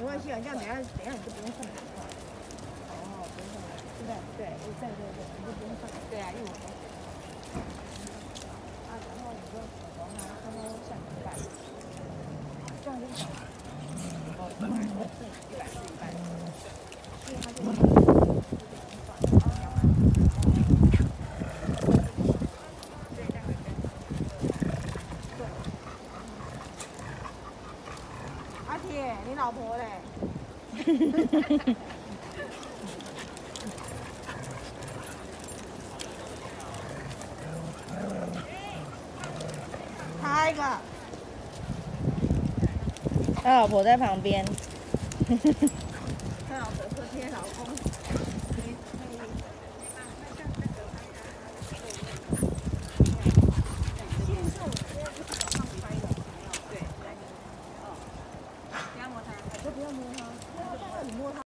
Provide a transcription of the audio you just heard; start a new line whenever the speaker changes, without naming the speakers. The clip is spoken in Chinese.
没关系啊，这样等下你就不用送两块。哦，不用送了，对对，你就不用送。对啊，因为我啊，然后你就手头他都算一半，这样就少了。哦，140，140，因为他这个。 阿铁，你老婆嘞？拍一个。
他老婆在旁边。
他老婆说贴老公。不要摸它，不要摸它，你摸它。